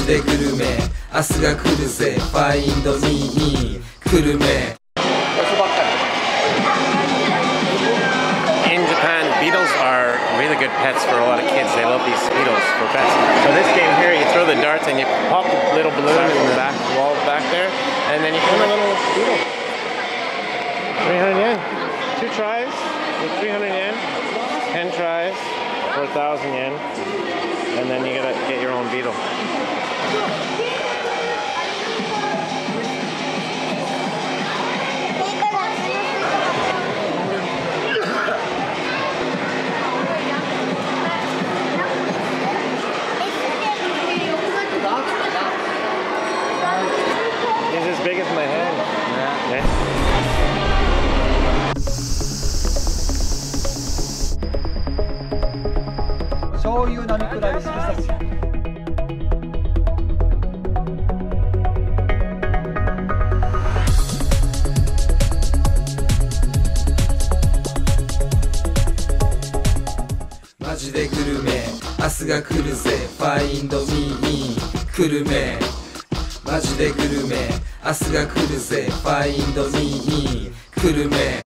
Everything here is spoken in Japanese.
ジでグルメ、明日が来るぜ。Find me クルメ。 In Japan, beetles are really good pets for a lot of kids. They love these beetles for pets. So this game here, you throw the darts and you pop the little balloon in the back wall back there, and then you put a little beetle. 300 yen. 2 tries with 300 yen. 10 tries for 1,000 yen. And then you gotta get your own beetle. As big as my hand. Yeah. 醤油飲み比べするさし。 マジでグルメ、明日が来るぜ。Find me クルメ。マジでグルメ、明日が来るぜ。Find me クルメ。